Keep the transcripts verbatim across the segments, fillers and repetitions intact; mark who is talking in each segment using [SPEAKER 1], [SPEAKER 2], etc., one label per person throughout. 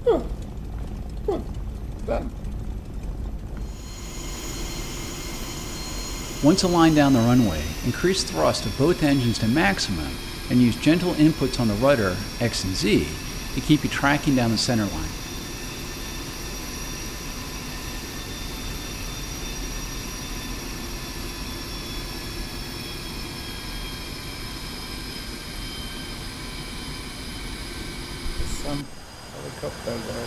[SPEAKER 1] Oh, good. Done.
[SPEAKER 2] Once aligned down the runway, increase thrust of both engines to maximum and use gentle inputs on the rudder, X and Z, to keep you tracking down the center line.
[SPEAKER 1] Some helicopter there.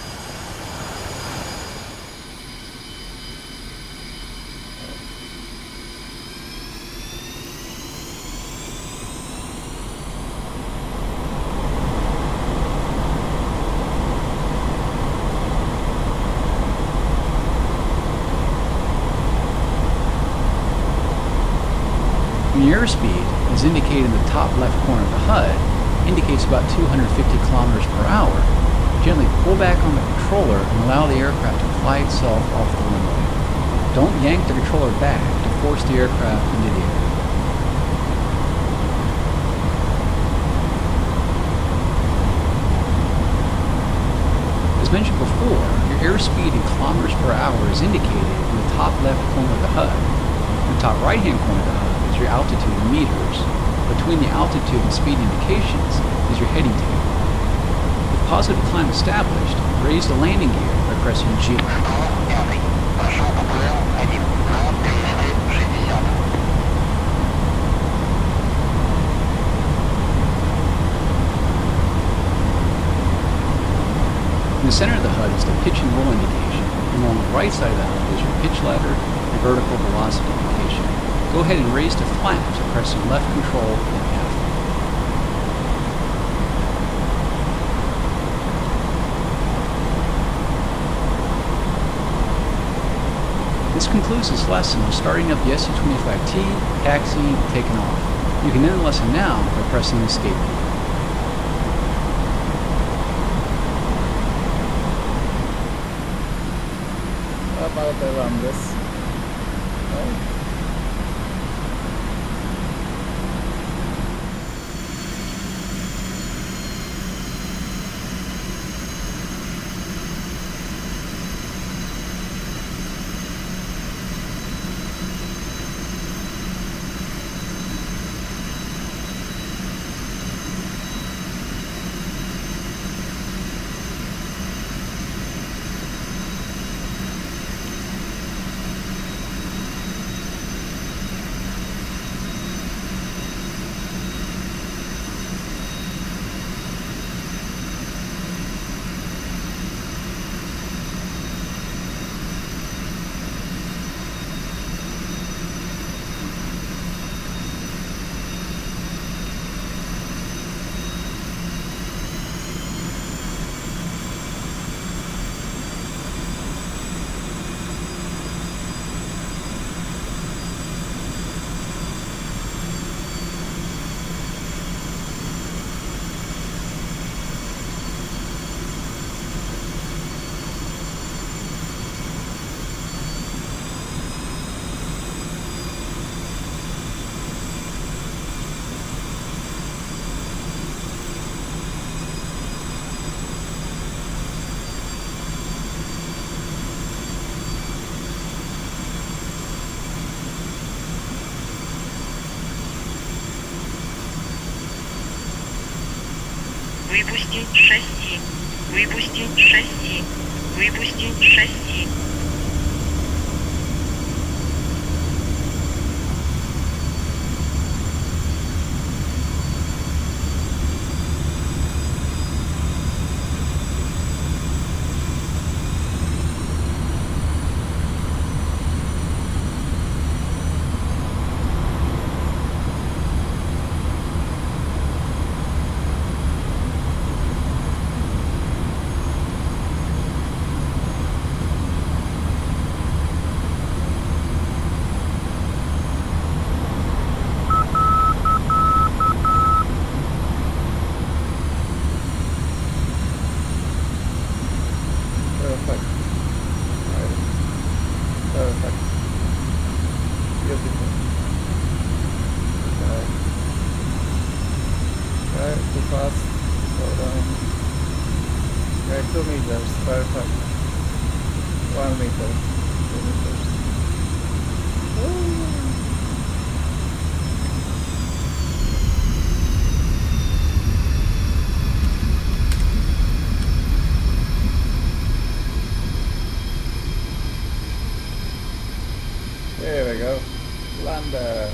[SPEAKER 2] Your airspeed, as indicated in the top left corner of the H U D, indicates about two hundred fifty kilometers per hour. Gently pull back on the controller and allow the aircraft to fly itself off the runway. Don't yank the controller back to force the aircraft into the air. As mentioned before, your airspeed in kilometers per hour is indicated in the top left corner of the H U D. In the top right hand corner of the H U D is your altitude in meters. Between the altitude and speed indications is your heading table. With positive climb established, raise the landing gear by pressing G. In the center of the H U D is the pitch and roll indication, and along the right side of the H U D is your pitch ladder and vertical velocity indication. Go ahead and raise to flaps by pressing left control and F. This concludes this lesson on starting up the S U twenty-five T, taxiing, and taking off. You can end the lesson now by pressing the escape key.
[SPEAKER 1] How about I run this? Oh.
[SPEAKER 3] Выпустить шасси. Выпустить шасси. Выпустить шасси.
[SPEAKER 1] two meters, perfect. One meter, two meters. Ooh. There we go. Lander.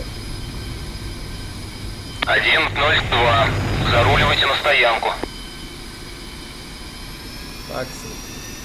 [SPEAKER 4] один ноль два. Заруливайте на стоянку.
[SPEAKER 1] Taxi.